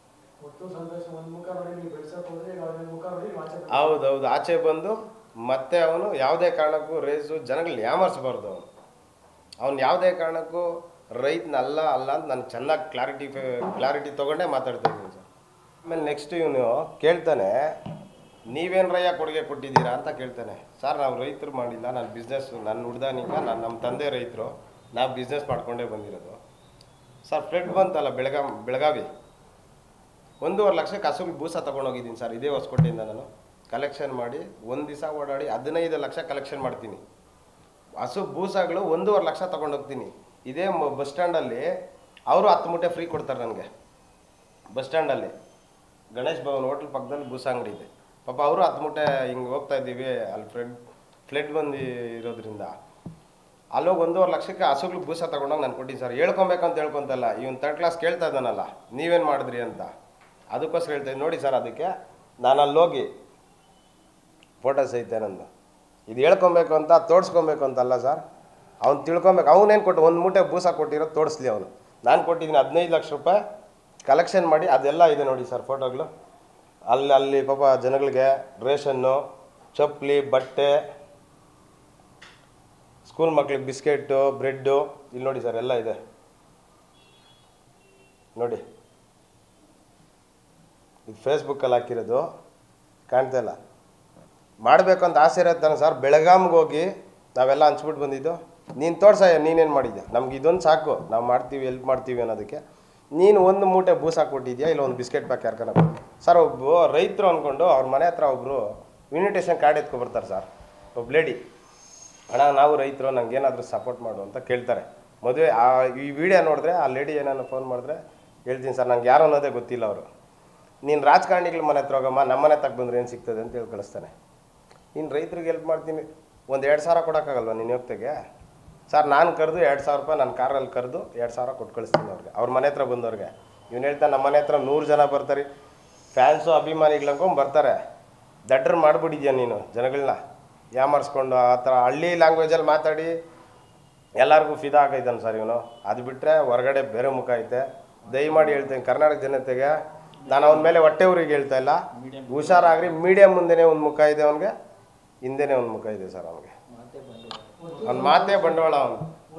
ಹೌದೌದು, ಆಚೆ ಬಂದು ಮತ್ತೆ ಅವನು ಯಾವುದೇ ಕಾರಣಕ್ಕೂ ರೇಸು ಜನಗಳನ್ನ ಯಾಮರ್ಸ್ಬಾರ್ದು. ಅವನು ಅವ್ನು ಯಾವುದೇ ಕಾರಣಕ್ಕೂ ರೈತನಲ್ಲ ಅಲ್ಲ ಅಂತ ನಾನು ಚೆನ್ನಾಗಿ ಕ್ಲಾರಿಟಿ ಕ್ಲಾರಿಟಿ ತೊಗೊಂಡೇ ಮಾತಾಡ್ತಾ ಇದ್ದೀನಿ ಸರ್. ಆಮೇಲೆ ನೆಕ್ಸ್ಟ್ ಇವನು ಕೇಳ್ತಾನೆ, ನೀವೇನು ರಯ್ಯ ಕೊಡುಗೆ ಕೊಟ್ಟಿದ್ದೀರಾ ಅಂತ ಕೇಳ್ತಾನೆ. ಸರ್ ನಾವು ರೈತರು ಮಾಡಿಲ್ಲ, ನಾನು ಬಿಸ್ನೆಸ್, ನನ್ನ ಹುಡ್ದಾನೀಗ ನಾನು ನಮ್ಮ ತಂದೆ ರೈತರು, ನಾವು ಬಿಸ್ನೆಸ್ ಮಾಡ್ಕೊಂಡೇ ಬಂದಿರೋದು. ಸರ್ ಫ್ಲಡ್ ಬಂತಲ್ಲ ಬೆಳಗಾ ಬೆಳಗಾವಿ ಒಂದೂವರೆ ಲಕ್ಷಕ್ಕೆ ಹಸುಗಳು ಬೂಸ ತೊಗೊಂಡೋಗಿದ್ದೀನಿ ಸರ್. ಇದೇ ಹೊಸಕೋಟೆಯಿಂದ ನಾನು ಕಲೆಕ್ಷನ್ ಮಾಡಿ ಒಂದು ದಿವಸ ಓಡಾಡಿ ಹದಿನೈದು ಲಕ್ಷ ಕಲೆಕ್ಷನ್ ಮಾಡ್ತೀನಿ. ಹಸು ಬೂಸಗಳು ಒಂದೂವರೆ ಲಕ್ಷ ತೊಗೊಂಡೋಗ್ತೀನಿ. ಇದೇ ಬಸ್ ಸ್ಟ್ಯಾಂಡಲ್ಲಿ ಅವರು ಹತ್ತು ಮೂಟೆ ಫ್ರೀ ಕೊಡ್ತಾರೆ ನನಗೆ. ಬಸ್ ಸ್ಟ್ಯಾಂಡಲ್ಲಿ ಗಣೇಶ್ ಭವನ್ ಹೋಟ್ಲ್ ಪಕ್ಕದಲ್ಲಿ ಬೂಸ ಅಂಗಡಿ ಇದೆ. ಪಾಪ ಅವರು ಹತ್ತು ಮೂಟೆ ಹಿಂಗೆ ಹೋಗ್ತಾ ಇದ್ದೀವಿ, ಅಲ್ಲಿ ಫ್ಲಡ್ ಫ್ಲಡ್ ಬಂದು ಇರೋದ್ರಿಂದ ಅಲ್ಲೋಗಿ ಒಂದೂವರೆ ಲಕ್ಷಕ್ಕೆ ಹಸುಗಳು ಬೂಸ ತೊಗೊಂಡೋಗಿ ನಾನು ಕೊಟ್ಟಿದ್ದೀನಿ ಸರ್. ಹೇಳ್ಕೊಬೇಕಂತ ಹೇಳ್ಕೊತಲ್ಲ, ಇವನು ತರ್ಡ್ ಕ್ಲಾಸ್ ಕೇಳ್ತಾ ಇದ್ದಾನಲ್ಲ ನೀವೇನು ಮಾಡಿದ್ರಿ ಅಂತ, ಅದಕ್ಕೋಸ್ಕರ ಹೇಳ್ತಾ ನೋಡಿ ಸರ್. ಅದಕ್ಕೆ ನಾನು ಅಲ್ಲೋಗಿ ಫೋಟೋಸ್ ಐತೆ ನಂದು. ಇದು ಹೇಳ್ಕೊಬೇಕು ಅಂತ ತೋರಿಸ್ಕೊಬೇಕು ಅಂತಲ್ಲ ಸರ್, ಅವ್ನು ತಿಳ್ಕೊಬೇಕು. ಅವನೇನು ಕೊಟ್ಟು ಒಂದು ಮೂಟೆ ಬೂಸ ಕೊಟ್ಟಿರೋದು ತೋರಿಸ್ಲಿ ಅವನು. ನಾನು ಕೊಟ್ಟಿದ್ದೀನಿ ಹದಿನೈದು ಲಕ್ಷ ರೂಪಾಯಿ ಕಲೆಕ್ಷನ್ ಮಾಡಿ, ಅದೆಲ್ಲ ಇದೆ ನೋಡಿ ಸರ್ ಫೋಟೋಗಳು. ಅಲ್ಲಿ ಅಲ್ಲಿ ಪಾಪ ಜನಗಳಿಗೆ ರೇಷನ್ನು, ಚಪ್ಪಲಿ, ಬಟ್ಟೆ, ಸ್ಕೂಲ್ ಮಕ್ಳಿಗೆ ಬಿಸ್ಕೆಟು, ಬ್ರೆಡ್ಡು, ಇಲ್ಲಿ ನೋಡಿ ಸರ್ ಎಲ್ಲ ಇದೆ ನೋಡಿ. ಇದು ಫೇಸ್ಬುಕ್ಕಲ್ಲಿ ಹಾಕಿರೋದು ಕಾಣ್ತಾ ಇಲ್ಲ. ಮಾಡಬೇಕು ಅಂತ ಆಸೆ ಇರುತ್ತಾನೆ ಸರ್. ಬೆಳಗಾಮ್ಗೆ ಹೋಗಿ ನಾವೆಲ್ಲ ಹಂಚ್ಬಿಟ್ಟು ಬಂದಿದ್ದು. ನೀನು ತೋರ್ಸಯ್ಯ ನೀನೇನು ಮಾಡಿದ್ಯಾ, ನಮ್ಗೆ ಇದೊಂದು ಸಾಕು, ನಾವು ಮಾಡ್ತೀವಿ ಹೆಲ್ಪ್ ಮಾಡ್ತೀವಿ ಅನ್ನೋದಕ್ಕೆ. ನೀನು ಒಂದು ಮೂಟೆ ಬೂಸ ಕೊಟ್ಟಿದ್ಯಾ, ಇಲ್ಲ ಒಂದು ಬಿಸ್ಕೆಟ್ ಪ್ಯಾಕ್ ಯಾರ್ಕನ ಸರ್. ಒಬ್ಬ ರೈತರು ಅಂದ್ಕೊಂಡು ಅವ್ರ ಮನೆ ಹತ್ರ ಒಬ್ಬರು ಇನ್ವಿಟೇಷನ್ ಕಾರ್ಡ್ ಎತ್ಕೊಬರ್ತಾರೆ ಸರ್. ಒಬ್ಬ ಲೇಡಿ, ಅಣ್ಣ ನಾವು ರೈತರು, ನಂಗೆ ಏನಾದರೂ ಸಪೋರ್ಟ್ ಮಾಡು ಅಂತ ಕೇಳ್ತಾರೆ. ಮದುವೆ ಆ ಈ ವಿಡಿಯೋ ನೋಡಿದ್ರೆ ಆ ಲೇಡಿ ಏನಾದ್ರು ಫೋನ್ ಮಾಡಿದ್ರೆ ಹೇಳ್ತೀನಿ ಸರ್, ನಂಗೆ ಯಾರು ಅನ್ನೋದೇ ಗೊತ್ತಿಲ್ಲ ಅವರು. ನೀನು ರಾಜಕಾರಣಿಗಳ ಮನೆ ಹತ್ರ ಹೋಗಮ್ಮ, ನಮ್ಮ ಮನೆ ತಕ್ಕ ಬಂದರೆ ಏನು ಸಿಗ್ತದೆ ಅಂತ ಹೇಳಿ ಕಳಿಸ್ತಾನೆ. ನೀನು ರೈತರಿಗೆ ಹೆಲ್ಪ್ ಮಾಡ್ತೀನಿ, ಒಂದು ಎರಡು ಸಾವಿರ ಕೊಡೋಕ್ಕಾಗಲ್ವ ನೀನು ಹೋಗ್ತೆಗೆ ಸರ್? ನಾನು ಕರೆದು ಎರಡು ಸಾವಿರ ರೂಪಾಯಿ ನನ್ನ ಕಾರಲ್ಲಿ ಕರೆದು ಎರಡು ಸಾವಿರ ಕೊಟ್ಟು ಕಳಿಸ್ತೀನಿ ಅವ್ರಿಗೆ, ಅವ್ರ ಮನೆ ಹತ್ರ ಬಂದವ್ರಿಗೆ. ಇವ್ನು ಹೇಳ್ತಾನೆ ನಮ್ಮ ಮನೆ ಹತ್ರ ನೂರು ಜನ ಬರ್ತಾರೆ, ಫ್ಯಾನ್ಸು ಅಭಿಮಾನಿಗಳಂಕೊಂಡು ಬರ್ತಾರೆ. ದಡ್ಡರು ಮಾಡಿಬಿಟ್ಟಿದ್ಯಾ ನೀನು ಜನಗಳನ್ನ ಯಾಮಾರಿಸ್ಕೊಂಡು. ಆ ಥರ ಹಳ್ಳಿ ಲ್ಯಾಂಗ್ವೇಜಲ್ಲಿ ಮಾತಾಡಿ ಎಲ್ಲರಿಗೂ ಫಿದಾ ಆಗೈತಾನೆ ಸರ್ ಇವನು. ಅದು ಬಿಟ್ಟರೆ ಹೊರಗಡೆ ಬೇರೆ ಮುಖ ಐತೆ. ದಯಮಾಡಿ ಹೇಳ್ತೇನೆ ಕರ್ನಾಟಕ ಜನತೆಗೆ, ನಾನು ಅವನ ಮೇಲೆ ಹೊಟ್ಟೆ ಊರಿಗೆ ಹೇಳ್ತಾ ಇಲ್ಲ, ಹುಷಾರಾಗ್ರಿ. ಮೀಡಿಯಮ್ ಮುಂದೆನೇ ಒಂದು ಮುಖ ಇದೆ ಅವನಿಗೆ, ಹಿಂದೆನೇ ಒಂದು ಮುಖ ಇದೆ ಸರ್ ಅವನಿಗೆ. ಅವ್ನ ಮಾತೇ ಬಂಡವಾಳ ಅವನು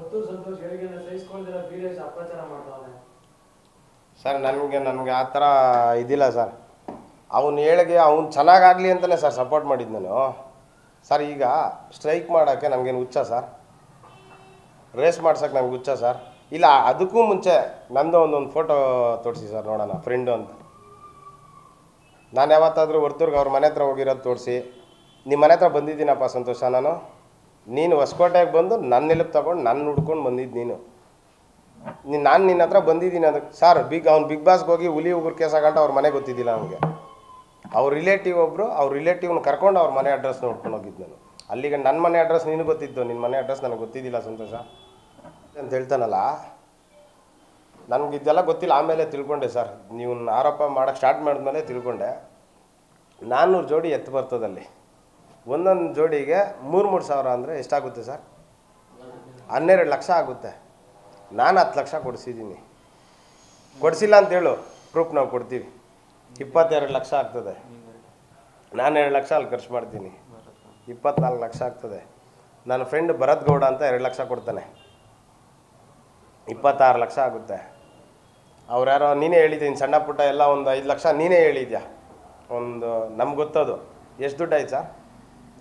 ಸರ್. ನನಗೆ ನನಗೆ ಆ ಥರ ಇದಿಲ್ಲ ಸರ್. ಅವನು ಹೇಳಿಗೆ ಅವ್ನು ಚೆನ್ನಾಗಾಗಲಿ ಅಂತಲೇ ಸರ್ ಸಪೋರ್ಟ್ ಮಾಡಿದ್ದು ನಾನು ಸರ್. ಈಗ ಸ್ಟ್ರೈಕ್ ಮಾಡೋಕ್ಕೆ ನಮಗೇನು ಹುಚ್ಚ ಸರ್? ರೇಸ್ ಮಾಡ್ಸೋಕ್ಕೆ ನಮ್ಗೆ ಹುಚ್ಚ ಸರ್? ಇಲ್ಲ, ಅದಕ್ಕೂ ಮುಂಚೆ ನಂದು ಒಂದೊಂದು ಫೋಟೋ ತೋರಿಸಿ ಸರ್ ನೋಡೋಣ, ಫ್ರೆಂಡು ಅಂತ. ನಾನು ಯಾವತ್ತಾದರೂ ಹೊರ್ತೂರ್ಗೆ ಅವ್ರ ಮನೆ ಹತ್ರ ಹೋಗಿರೋದು ತೋರಿಸಿ, ನಿಮ್ಮ ಮನೆ ಹತ್ರ ಬಂದಿದ್ದೀನಪ್ಪ ಸಂತೋಷ, ನಾನು ನೀನು ಹೊಸಕೋಟೆಗೆ ಬಂದು ನನ್ನ ನೆನಪು ತೊಗೊಂಡು ನನ್ನ ಹುಡ್ಕೊಂಡು ಬಂದಿದ್ದು ನೀನು ನೀನು ನಾನು ನಿನ್ನ ಹತ್ರ ಬಂದಿದ್ದೀನಿ ಅದಕ್ಕೆ ಸರ್. ಬಿಗ್ ಅವ್ನು ಬಿಗ್ ಬಾಸ್ಗೆ ಹೋಗಿ ಹುಲಿ ಉಗುರು ಕೇಸ್ ಆಗಂಟ ಅವ್ರ ಮನೆ ಗೊತ್ತಿದ್ದಿಲ್ಲ ಅವನಿಗೆ. ಅವ್ರ ರಿಲೇಟಿವ್ ಒಬ್ಬರು ಅವ್ರ ರಿಲೇಟಿವ್ನ ಕರ್ಕೊಂಡು ಅವ್ರ ಮನೆ ಅಡ್ರೆಸ್ ನೋಡ್ಕೊಂಡು ಹೋಗಿದ್ದು ನಾನು. ಅಲ್ಲಿಗೆ ನನ್ನ ಮನೆ ಅಡ್ರೆಸ್ ನಿನಗೆ ಗೊತ್ತಿತ್ತು, ನಿನ್ನ ಮನೆ ಅಡ್ರೆಸ್ ನನಗೆ ಗೊತ್ತಿದ್ದಿಲ್ಲ ಸಂತೋಷ ಅಂತ ಹೇಳ್ತಾನಲ್ಲ. ನನಗೆ ಇದೆಲ್ಲ ಗೊತ್ತಿಲ್ಲ, ಆಮೇಲೆ ತಿಳ್ಕೊಂಡೆ ಸರ್. ನೀವು ಆರೋಪ ಮಾಡೋಕ್ಕೆ ಸ್ಟಾರ್ಟ್ ಮಾಡಿದ್ಮೇಲೆ ತಿಳ್ಕೊಂಡೆ. ನಾನ್ನೂರು ಜೋಡಿ ಎತ್ತು ಬರ್ತದಲ್ಲಿ, ಒಂದೊಂದು ಜೋಡಿಗೆ ಮೂರು ಮೂರು ಸಾವಿರ ಅಂದರೆ ಎಷ್ಟಾಗುತ್ತೆ ಸರ್? ಹನ್ನೆರಡು ಲಕ್ಷ ಆಗುತ್ತೆ. ನಾನು ಹತ್ತು ಲಕ್ಷ ಕೊಡಿಸಿದ್ದೀನಿ. ಕೊಡಿಸಿಲ್ಲ ಅಂತೇಳು, ಪ್ರೂಫ್ ನಾವು ಕೊಡ್ತೀವಿ. ಇಪ್ಪತ್ತೆರಡು ಲಕ್ಷ ಆಗ್ತದೆ. ನಾನು ಎರಡು ಲಕ್ಷ ಅಲ್ಲಿ ಖರ್ಚು ಮಾಡ್ತೀನಿ, ಇಪ್ಪತ್ನಾಲ್ಕು ಲಕ್ಷ ಆಗ್ತದೆ. ನನ್ನ ಫ್ರೆಂಡ್ ಭರತ್ ಗೌಡ ಅಂತ ಎರಡು ಲಕ್ಷ ಕೊಡ್ತಾನೆ, ಇಪ್ಪತ್ತಾರು ಲಕ್ಷ ಆಗುತ್ತೆ. ಅವ್ರು ಯಾರೋ ನೀನೇ ಹೇಳಿದ್ದೀನಿ, ಸಣ್ಣ ಪುಟ್ಟ ಎಲ್ಲ ಒಂದು ಐದು ಲಕ್ಷ ನೀನೇ ಹೇಳಿದ್ಯಾ. ಒಂದು ನಮ್ಗೆ ಗೊತ್ತದು ಎಷ್ಟು ದುಡ್ಡು ಆಯ್ತು ಸರ್?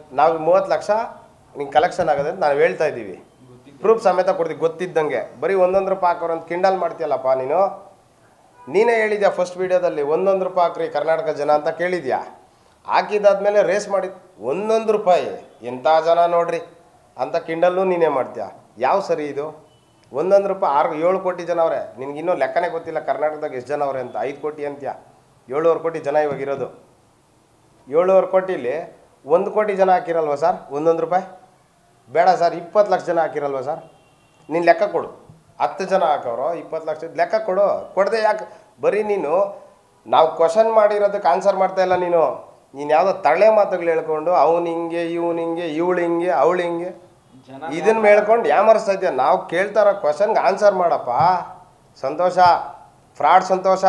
ನಾವು ಮೂವತ್ತು ಲಕ್ಷ ನಿಂಗೆ ಕಲೆಕ್ಷನ್ ಆಗೋದು ಅಂತ ನಾವು ಹೇಳ್ತಾ ಇದ್ದೀವಿ, ಪ್ರೂಫ್ ಸಮೇತ ಕೊಡ್ತೀವಿ ಗೊತ್ತಿದ್ದಂಗೆ. ಬರೀ ಒಂದೊಂದು ರೂಪಾಯಿ ಹಾಕೋರು ಅಂತ ಕಿಂಡಲ್ ಮಾಡ್ತೀಯಲ್ಲಪ್ಪ ನೀನು. ನೀನೇ ಹೇಳಿದ್ಯಾ ಫಸ್ಟ್ ವೀಡಿಯೋದಲ್ಲಿ ಒಂದೊಂದು ರೂಪಾಯಿ ಹಾಕ್ರಿ ಕರ್ನಾಟಕ ಜನ ಅಂತ ಕೇಳಿದ್ಯಾ. ಹಾಕಿದಾದ್ಮೇಲೆ ರೇಸ್ ಮಾಡಿ ಒಂದೊಂದು ರೂಪಾಯಿ ಎಂಥ ಜನ ನೋಡ್ರಿ ಅಂತ ಕಿಂಡಲ್ಲು ನೀನೇ ಮಾಡ್ತೀಯ. ಯಾವ ಸರಿ ಇದು? ಒಂದೊಂದು ರೂಪಾಯಿ ಆರು ಏಳು ಕೋಟಿ ಜನ ಅವರೇ, ನಿನ್ಗೆ ಇನ್ನೂ ಲೆಕ್ಕನೇ ಗೊತ್ತಿಲ್ಲ ಕರ್ನಾಟಕದಾಗ ಎಷ್ಟು ಜನ ಅವರೇ ಅಂತ. ಐದು ಕೋಟಿ ಅಂತ್ಯ, ಏಳುವರೆ ಕೋಟಿ ಜನ ಇವಾಗಿರೋದು. ಏಳುವರೆ ಕೋಟಿಲಿ ಒಂದು ಕೋಟಿ ಜನ ಹಾಕಿರಲ್ವ ಸರ್ ಒಂದೊಂದು ರೂಪಾಯಿ? ಬೇಡ ಸರ್, ಇಪ್ಪತ್ತು ಲಕ್ಷ ಜನ ಹಾಕಿರಲ್ವ ಸರ್? ನೀನು ಲೆಕ್ಕ ಕೊಡು. ಹತ್ತು ಜನ ಹಾಕೋರು ಇಪ್ಪತ್ತು ಲಕ್ಷ ಲೆಕ್ಕ ಕೊಡು. ಕೊಡದೆ ಯಾಕೆ ಬರೀ ನೀನು ನಾವು ಕ್ವಶನ್ ಮಾಡಿರೋದಕ್ಕೆ ಆನ್ಸರ್ ಮಾಡ್ತಾ ಇಲ್ಲ ನೀನು. ನೀನು ಯಾವುದೋ ತಳೆ ಮಾತುಗಳು ಹೇಳ್ಕೊಂಡು ಅವ್ನು ಹಿಂಗೆ ಇವ್ನು ಹಿಂಗೆ ಇವಳು ಹಿಂಗೆ ಅವಳು ಹಿಂಗೆ ಇದನ್ನು ಹೇಳ್ಕೊಂಡು ಯಾಮರಿಸ್ತಾ ಇದೆಯಾ. ನಾವು ಕೇಳ್ತಾ ಇರೋ ಕ್ವಶನ್ಗೆ ಆನ್ಸರ್ ಮಾಡಪ್ಪ. Santosh, fraud Santosh,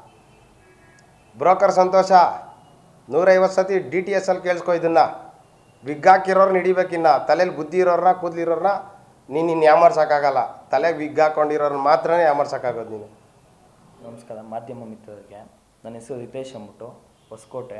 broker Santosh. ನೂರೈವತ್ತು ಸತಿ ಡಿ ಟಿ ಎಸ್ ಅಲ್ಲಿ ಕೇಳಿಸ್ಕೊ ಇದನ್ನು. ವಿಗ್ ಹಾಕಿರೋರ್ನ ಹಿಡಿಬೇಕಿನ್ನ. ತಲೆಯಲ್ಲಿ ಬುದ್ಧಿ ಇರೋರ್ನ ಕೂದಲಿರೋರ್ನ ನೀನು ಇನ್ನು ಯಾಮರ್ಸೋಕ್ಕಾಗಲ್ಲ. ತಲೆಗೆ ವಿಗ್ ಹಾಕೊಂಡಿರೋರ್ನ ಮಾತ್ರನೇ ಯಾಮರ್ಸೋಕ್ಕಾಗೋದು ನೀನು. ನಮಸ್ಕಾರ ಮಾಧ್ಯಮ ಮಿತ್ರರಿಗೆ. ನನ್ನ ಹೆಸರು ರಿತೇಶ್ ಅಂದ್ಬಿಟ್ಟು, ಹೊಸಕೋಟೆ.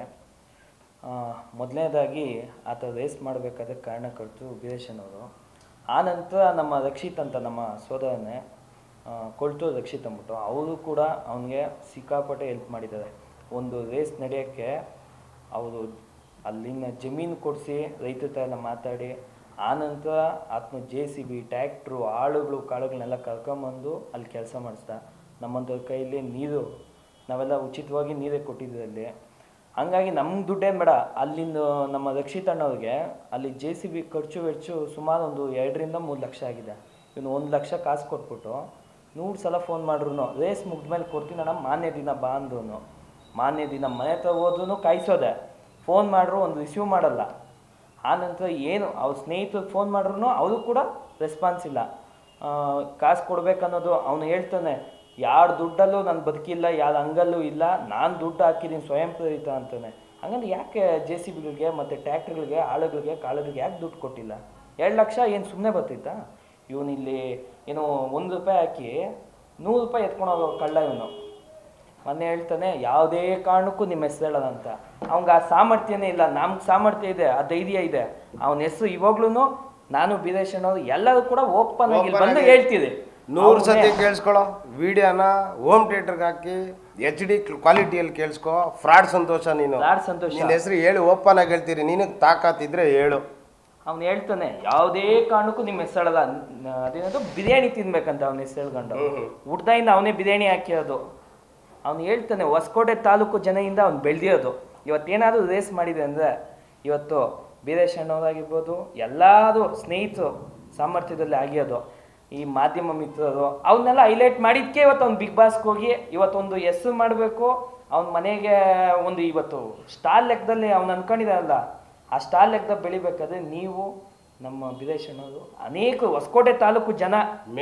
ಮೊದಲನೇದಾಗಿ ಆತ ರೇಸ್ ಮಾಡಬೇಕಾದ್ರೆ ಕಾರಣಕರ್ತರು ವೀರೇಶನವರು. ಆನಂತರ ನಮ್ಮ ರಕ್ಷಿತ್ ಅಂತ ನಮ್ಮ ಸೋದರನೇ ಕೊಳ್ತು ರಕ್ಷಿತ್ ಅಂದ್ಬಿಟ್ಟು ಅವರು ಕೂಡ ಅವನಿಗೆ ಸಿಕ್ಕಾಪಟ್ಟೆ ಹೆಲ್ಪ್ ಮಾಡಿದ್ದಾರೆ. ಒಂದು ರೇಸ್ ನಡೆಯೋಕ್ಕೆ ಅವರು ಅಲ್ಲಿನ ಜಮೀನು ಕೊಡಿಸಿ ರೈತರ ಹತ್ರ ಎಲ್ಲ ಮಾತಾಡಿ, ಆನಂತರ ಆತನ ಜೆ ಸಿ ಬಿ ಟ್ಯಾಕ್ಟ್ರು ಆಳುಗಳು ಕಾಳುಗಳನ್ನೆಲ್ಲ ಕರ್ಕೊಂಬಂದು ಅಲ್ಲಿ ಕೆಲಸ ಮಾಡಿಸ್ದ. ನಮ್ಮಂಥವ್ರ ಕೈಯಲ್ಲಿ ನೀರು ನಾವೆಲ್ಲ ಉಚಿತವಾಗಿ ನೀರೇ ಕೊಟ್ಟಿದ್ವಿ ಅಲ್ಲಿ. ಹಂಗಾಗಿ ನಮ್ಗೆ ದುಡ್ಡೇನು ಬೇಡ. ಅಲ್ಲಿಂದ ನಮ್ಮ ರಕ್ಷಿತ್ ಅಣ್ಣವ್ರಿಗೆ ಅಲ್ಲಿ ಜೆ ಸಿ ಬಿ ಖರ್ಚು ವೆಚ್ಚು ಸುಮಾರು ಒಂದು ಎರಡರಿಂದ ಮೂರು ಲಕ್ಷ ಆಗಿದೆ. ಇವನು ಒಂದು ಲಕ್ಷ ಕಾಸು ಕೊಟ್ಬಿಟ್ಟು ನೂರು ಸಲ ಫೋನ್ ಮಾಡ್ರು ರೇಸ್ ಮುಗ್ದ ಮೇಲೆ ಕೊಡ್ತೀನಿ ಅಣ್ಣ ಮಾನ್ಯ ದಿನ ಬಾ ಅಂದ್ರೂ ಮಾನ್ಯ ದಿನ ಮನೆ ಹತ್ರ ಹೋದ್ರೂ ಕಾಯಿಸೋದೆ. ಫೋನ್ ಮಾಡ್ರು ಒಂದು ರಿಸೀವ್ ಮಾಡಲ್ಲ. ಆನಂತರ ಏನು ಅವ್ರ ಸ್ನೇಹಿತರಿಗೆ ಫೋನ್ ಮಾಡ್ರು ಅವರು ಕೂಡ ರೆಸ್ಪಾನ್ಸ್ ಇಲ್ಲ. ಕಾಸು ಕೊಡ್ಬೇಕನ್ನೋದು ಅವನು ಹೇಳ್ತಾನೆ, ಯಾರ ದುಡ್ಡಲ್ಲೂ ನಾನು ಬದುಕಿಲ್ಲ, ಯಾರ ಅಂಗಲ್ಲೂ ಇಲ್ಲ, ನಾನು ದುಡ್ಡು ಹಾಕಿದ್ದೀನಿ ಸ್ವಯಂ ಪ್ರೇರಿತ ಅಂತಾನೆ. ಹಂಗಂದ್ರೆ ಯಾಕೆ ಜೆ ಸಿ ಬಿಗಳಿಗೆ ಮತ್ತು ಟ್ಯಾಕ್ಟ್ರಿಗಳಿಗೆ ಆಳುಗಳಿಗೆ ಕಾಳುಗಳಿಗೆ ಯಾಕೆ ದುಡ್ಡು ಕೊಟ್ಟಿಲ್ಲ? ಎರಡು ಲಕ್ಷ ಏನು ಸುಮ್ಮನೆ ಬರ್ತಿತ್ತಾ? ಇವನು ಇಲ್ಲಿ ಏನು ಒಂದು ರೂಪಾಯಿ ಹಾಕಿ ನೂರು ರೂಪಾಯಿ ಎತ್ಕೊಂಡೋಗೋ ಕಳ್ಳ ಇವನು. ಮೊನ್ನೆ ಹೇಳ್ತಾನೆ ಯಾವುದೇ ಕಾರಣಕ್ಕೂ ನಿಮ್ಮ ಹೆಸರು ಹೇಳೋಣ ಅಂತ. ಅವ್ಗೆ ಆ ಸಾಮರ್ಥ್ಯನೇ ಇಲ್ಲ. ನಮ್ಗೆ ಸಾಮರ್ಥ್ಯ ಇದೆ, ಆ ಧೈರ್ಯ ಇದೆ. ಅವನ ಹೆಸರು ಇವಾಗ್ಲೂ ನಾನು ವೀರೇಶ್ ಅನ್ನೋದು ಎಲ್ಲರೂ ಕೂಡ ಓಪನ್ ಆಗಿ ಬಂದು ಹೇಳ್ತಿದೆ. ನೂರು ಸತಿ ಕೇಳಿಸ್ಕೊಳ್ಳೋ ವಿಡಿಯೋನ ಹೋಮ್ ಥಿಯೇಟರ್ಗೆ ಹಾಕಿ ಎಚ್ ಡಿ ಕ್ವಾಲಿಟಿಯಲ್ಲಿ ಕೇಳಿಸ್ಕೊ. ಫ್ರಾಡ್ ಸಂತೋಷ ನೀನು. ಫ್ರಾಡ್ ಸಂತೋಷ ನಿನ್ನ ಹೆಸರು ಹೇಳಿ ಓಪನ್ ಆಗಿ ಹೇಳ್ತೀರಿ. ನಿನಗೆ ತಾಕತ್ತಿದ್ರೆ ಹೇಳು. ಅವ್ನು ಹೇಳ್ತಾನೆ ಯಾವುದೇ ಕಾರಣಕ್ಕೂ ನಿಮ್ಮ ಹೆಸರಲ್ಲ. ಅದೇನದು ಬಿರಿಯಾನಿ ತಿನ್ಬೇಕಂತ ಅವನ ಹೆಸರು ಹೇಳ್ಕೊಂಡು ಹುಡ್ದಾಯಿಂದ ಅವನೇ ಬಿರಿಯಾನಿ ಹಾಕಿರೋದು. ಅವ್ನು ಹೇಳ್ತಾನೆ ಹೊಸಕೋಟೆ ತಾಲೂಕು ಜನದಿಂದ ಅವ್ನು ಬೆಳೆದಿರೋದು. ಇವತ್ತೇನಾದರೂ ರೇಸ್ ಮಾಡಿದೆ ಅಂದರೆ ಇವತ್ತು ವೀರೇಶ್ ಅಣ್ಣವರಾಗಿರ್ಬೋದು, ಎಲ್ಲರೂ ಸ್ನೇಹಿತರು ಸಾಮರ್ಥ್ಯದಲ್ಲಿ ಆಗಿರೋದು. ಈ ಮಾಧ್ಯಮ ಮಿತ್ರರು ಅವನ್ನೆಲ್ಲ ಹೈಲೈಟ್ ಮಾಡಿದ್ಕೆ ಇವತ್ತು ಅವ್ನು ಬಿಗ್ ಬಾಸ್ಗೆ ಹೋಗಿ ಇವತ್ತೊಂದು ಹೆಸರು ಮಾಡಬೇಕು. ಅವ್ನ ಮನೆಗೆ ಒಂದು ಇವತ್ತು ಸ್ಟಾಲ್ ಲೆಕ್ಕದಲ್ಲಿ ಅವ್ನು ಅನ್ಕೊಂಡಿದ್ದಾರಲ್ಲ, ಆ ಸ್ಟಾಲ್ ಲೆಕ್ಕದಲ್ಲಿ ಬೆಳಿಬೇಕಾದ್ರೆ ನೀವು ನಮ್ಮ ವೀರೇಶ್ ಅನ್ನೋದು ಅನೇಕ ಹೊಸಕೋಟೆ ತಾಲೂಕು ಜನ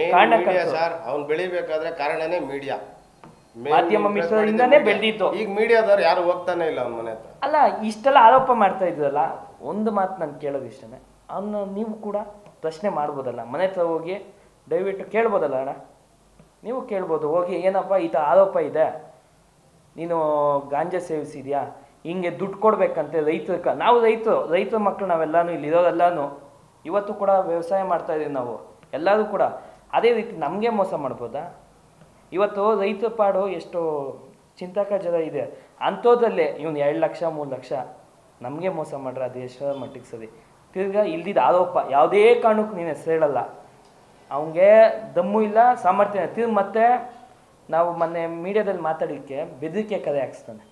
ಸರ್ ಅವ್ನು ಬೆಳಿಬೇಕಾದ್ರೆ ಕಾರಣನೇ ಮೀಡಿಯಾ, ಮಾಧ್ಯಮ ಮಿತ್ರರಿಂದಾನೇ ಬೆಳೆದಿತ್ತು. ಈಗ ಮೀಡಿಯಾದವ್ರು ಯಾರು ಹೋಗ್ತಾನೆ ಇಲ್ಲ ಅವ್ನ ಮನೆ ಹತ್ರ. ಅಲ್ಲ ಇಷ್ಟೆಲ್ಲ ಆರೋಪ ಮಾಡ್ತಾ ಇದ್ರಲ್ಲ, ಒಂದು ಮಾತು ನಾನು ಕೇಳೋದು ಇಷ್ಟನೇ, ಅವನ್ನ ನೀವು ಕೂಡ ಪ್ರಶ್ನೆ ಮಾಡ್ಬೋದಲ್ಲ. ಮನೆ ಹತ್ರ ಹೋಗಿ ದಯವಿಟ್ಟು ಕೇಳ್ಬೋದಲ್ಲ ಅಣ್ಣ, ನೀವು ಕೇಳ್ಬೋದು ಹೋಗಿ, ಏನಪ್ಪ ಈ ಥರ ಆರೋಪ ಇದೆ, ನೀನು ಗಾಂಜಾ ಸೇವಿಸಿದ್ಯಾ, ಹಿಂಗೆ ದುಡ್ಡು ಕೊಡ್ಬೇಕಂತೆ ರೈತರ. ನಾವು ರೈತರು ರೈತರ ಮಕ್ಕಳು ನಾವೆಲ್ಲಾನು ಇಲ್ಲಿ ಇರೋರೆಲ್ಲಾನು ಇವತ್ತು ಕೂಡ ವ್ಯವಸಾಯ ಮಾಡ್ತಾ ಇದೀವಿ ನಾವು ಎಲ್ಲರೂ ಕೂಡ. ಅದೇ ರೀತಿ ನಮಗೆ ಮೋಸ ಮಾಡ್ಬೋದಾ? ಇವತ್ತು ರೈತ ಪಾಡು ಎಷ್ಟು ಚಿಂತಾಕರ ಇದೆ. ಅಂಥದ್ರಲ್ಲೇ ಇವನು ಎರಡು ಲಕ್ಷ ಮೂರು ಲಕ್ಷ ನಮಗೆ ಮೋಸ ಮಾಡ್ರೆ ಅದು ಎಷ್ಟರ ಮಟ್ಟಿಗೆ ಸರಿ? ತಿರ್ಗಾ ಇಲ್ದಿದ್ದ ಆರೋಪ ಯಾವುದೇ ಕಾರಣಕ್ಕೂ ನೀನು ಹೆಸರು ಹೇಳಲ್ಲ. ಅವನಿಗೆ ದಮ್ಮು ಇಲ್ಲ, ಸಾಮರ್ಥ್ಯ. ತಿರ್ಗಿ ಮತ್ತೆ ನಾವು ಮೊನ್ನೆ ಮೀಡಿಯಾದಲ್ಲಿ ಮಾತಾಡಲಿಕ್ಕೆ ಬೆದರಿಕೆ ಕರೆ ಹಾಕ್ಸ್ತಾನೆ.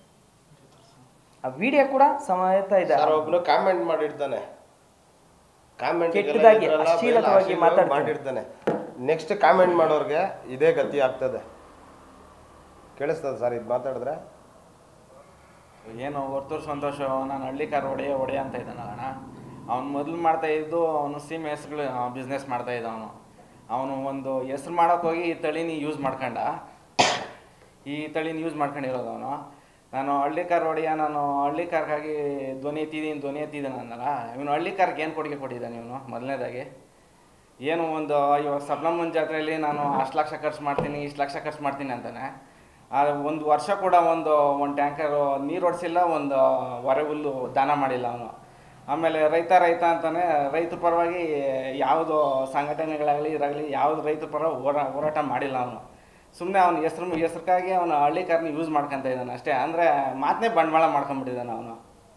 ಆ ವಿಡಿಯೋ ಕೂಡ ಸಮೇತ ಇದೆ. ಒಬ್ಬನು ಕಾಮೆಂಟ್ ಮಾಡಿರ್ತಾನೆ, ಕಾಮೆಂಟ್ ಕೆಟ್ಟದಾಗಿ ಅಶ್ಲೀಲವಾಗಿ ಮಾತಾಡ್ತಿರ್ತಾನೆ. ನೆಕ್ಸ್ಟ್ ಕಾಮೆಂಟ್ ಮಾಡೋರ್ಗೆ ಇದೇ ಗತಿ ಆಗ್ತದೆ. ಕೇಳಿಸ್ತದೆ ಸರ್ ಇದು ಮಾತಾಡಿದ್ರೆ? ಏನು ವರ್ತೂರು ಸಂತೋಷ ನಾನು ಹಳ್ಳಿಕಾರ ಒಡೆಯ ಒಡೆಯ ಅಂತ ಇದ್ದಾನಲ್ಲ, ಅವ್ನು ಮೊದಲು ಮಾಡ್ತಾ ಇದ್ದು ಅವನು ಸೀಮೆ ಹೆಸ್ರುಗಳು ಬಿಸ್ನೆಸ್ ಮಾಡ್ತಾ ಇದ್ದ. ಅವನು ಅವನು ಒಂದು ಹೆಸ್ರು ಮಾಡೋಕೆ ಹೋಗಿ ಈ ತಳಿನ ಯೂಸ್ ಮಾಡ್ಕೊಂಡ, ಈ ತಳಿನ ಯೂಸ್ ಮಾಡ್ಕೊಂಡಿರೋದು ಅವನು. ನಾನು ಹಳ್ಳಿಕಾರ ಒಡೆಯ, ನಾನು ಹಳ್ಳಿಕಾರ್ಗಾಗಿ ಧ್ವನಿ ಎತ್ತಿದ್ದೀನಿ ಧ್ವನಿ ಎತ್ತಿದ್ದಾನೆ ಅಂದಲ್ಲ, ಇವನು ಹಳ್ಳಿಕಾರ್ಗೆ ಏನು ಕೊಡುಗೆ ಕೊಟ್ಟಿದ್ದಾನೆ ಇವನು? ಮೊದಲನೇದಾಗಿ ಏನು ಒಂದು ಇವಾಗ ಸಪ್ಲಮ್ಮನ ಜಾತ್ರೆಯಲ್ಲಿ ನಾನು ಅಷ್ಟು ಲಕ್ಷ ಖರ್ಚು ಮಾಡ್ತೀನಿ ಇಷ್ಟು ಲಕ್ಷ ಖರ್ಚು ಮಾಡ್ತೀನಿ ಅಂತಾನೆ. ಒಂದು ವರ್ಷ ಕೂಡ ಒಂದು ಒಂದು ಟ್ಯಾಂಕರು ನೀರು ಹೊಡ್ಸಿಲ್ಲ, ಒಂದು ಹೊರೆ ಹುಲ್ಲು ದಾನ ಮಾಡಿಲ್ಲ ಅವನು. ಆಮೇಲೆ ರೈತ ರೈತ ಅಂತಾನೆ ರೈತ ಪರವಾಗಿ ಯಾವುದು ಸಂಘಟನೆಗಳಾಗಲಿ ಇದಾಗಲಿ ಯಾವುದು ರೈತ ಪರ ಹೋರಾ ಹೋರಾಟ ಮಾಡಿಲ್ಲ ಅವನು. ಸುಮ್ಮನೆ ಅವನ ಹೆಸ್ರು ಹೆಸ್ರಿಗಾಗಿ ಅವನು ಹಳ್ಳಿ ಕಾರ್ನ ಯೂಸ್ ಮಾಡ್ಕೊತ ಇದ್ದಾನೆ ಅಷ್ಟೇ. ಅಂದರೆ ಮಾತನ್ನೇ ಬಂಡವಾಳ ಮಾಡ್ಕೊಂಬಿಟ್ಟಿದ್ದಾನೆ ಅವನು.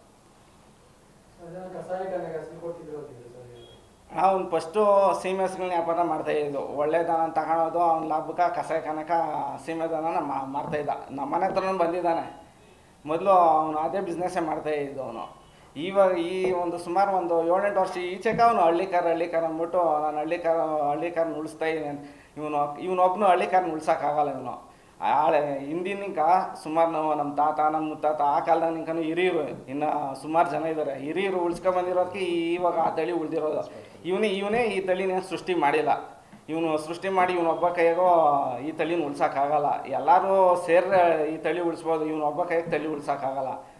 ಅವ್ನು ಫಸ್ಟು ಸೀಮೆಸ್ಗಳನ್ನ ವ್ಯಾಪಾರ ಮಾಡ್ತಾಯಿದ್ದು, ಒಳ್ಳೆ ದನ ತಗೊಳೋದು ಅವ್ನ ಲಾಭಕ್ಕೆ ಕಸಾಯ ಕನಕ ಸೀಮೆ ದನನ ಮಾರ್ತಾಯಿದ್ದ. ನಮ್ಮ ಮನೆ ಹತ್ರನೂ ಬಂದಿದ್ದಾನೆ. ಮೊದಲು ಅವನು ಅದೇ ಬಿಸ್ನೆಸ್ಸೇ ಮಾಡ್ತಾಯಿದ್ದು ಅವನು. ಇವಾಗ ಈ ಒಂದು ಸುಮಾರು ಒಂದು ಏಳೆಂಟು ವರ್ಷ ಈಚೆಗೆ ಅವನು ಹಳ್ಳಿ ಕಾರ್ ಹಳ್ಳಿ ಕಾರ್ ಅಂದ್ಬಿಟ್ಟು ನಾನು ಹಳ್ಳಿ ಕಾರ್ ಹಳ್ಳಿ ಕಾರ್ನ ಉಳಿಸ್ತಾ ಇದ್ದೀನಿ. ಇವನು ಇವನೊಬ್ಬನು ಹಳ್ಳಿ ಕಾರ್ನ ಉಳ್ಸೋಕ್ಕಾಗಲ್ಲ. ಇವನು ಆಳೆ ಹಿಂದಿನಿಂಕ ಸುಮಾರು ನಾವು ನಮ್ಮ ತಾತ ನಮ್ಮ ಮುತ್ತಾತ ಆ ಕಾಲದಾಗ ನಿಂಕನು ಹಿರಿಯರು ಇನ್ನು ಸುಮಾರು ಜನ ಇದ್ದಾರೆ. ಹಿರಿಯರು ಉಳಿಸ್ಕೊಂಬಂದಿರೋದಕ್ಕೆ ಇವಾಗ ಆ ತಳಿ ಉಳಿದಿರೋದು. ಇವನೇ ಇವನೇ ಈ ತಳಿನ ಸೃಷ್ಟಿ ಮಾಡಿಲ್ಲ. ಇವನು ಸೃಷ್ಟಿ ಮಾಡಿ ಇವನೊಬ್ಬ ಕೈಯಾಗೋ ಈ ತಳಿನ ಉಳ್ಸೋಕ್ಕಾಗಲ್ಲ. ಎಲ್ಲರೂ ಸೇರಿ ಈ ತಳಿ ಉಳಿಸ್ಬೋದು, ಇವನೊಬ್ಬ ಕೈಯಾಗ ತಳಿ ಉಳ್ಸೋಕ್ಕಾಗಲ್ಲ.